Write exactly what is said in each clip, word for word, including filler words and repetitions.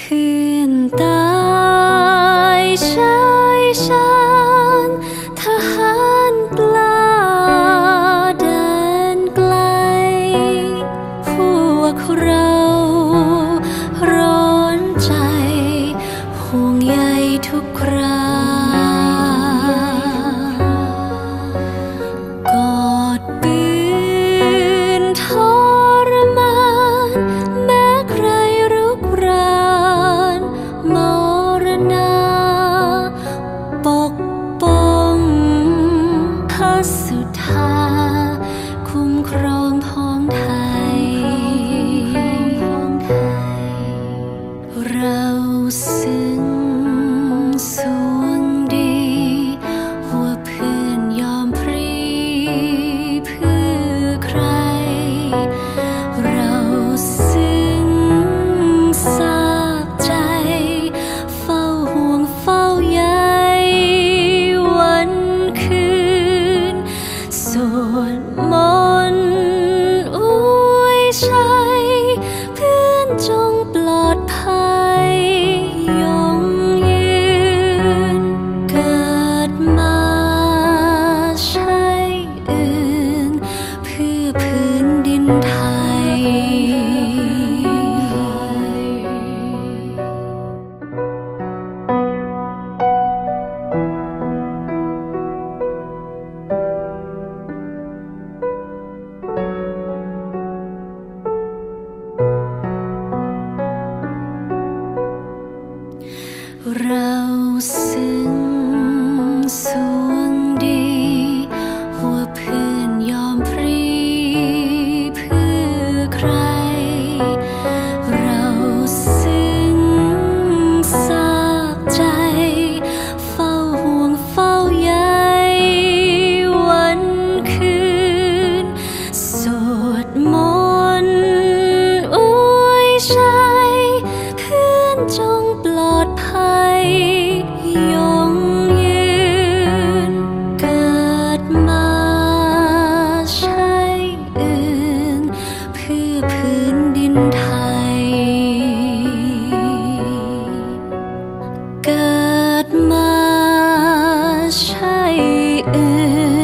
พื้นตายชายชาญทหารกล้าเดินไกลพวกเราร้อนใจห่วงใยทุกครากอดปืนทรมานแม้ใครรุกรานมรณาปกป้องพระสุธาคุ้มครองพ้องไทยเราซึ้งสวงดีหัวเพื่อนยอมพรีเพื่อใครเราซึ้งซาบใจเฝ้าห่วงเฝ้าใยวันคืนสวดมนต์อวยชัยเพื่อนจงปลอดภัยยงยืนเกิดมาใช่อื่นเพื่อพื้นดินไทยเราซึ้งสวงดีหัวเพื่อนยอมพรีเพื่อใครเราซึ้งซาบใจเฝ้าห่วงเฝ้าใยวันคืนสวดมนต์อวยชัยเพื่อนจงปลอดภัยยงยืนเกิดมาใช่อื่นเพื่อพื้นดินไทยเกิดมาใช่อื่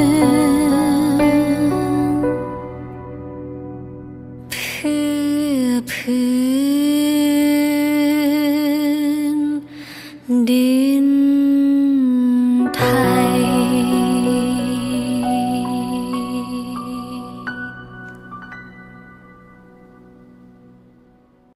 นเพื่อพื้นดิ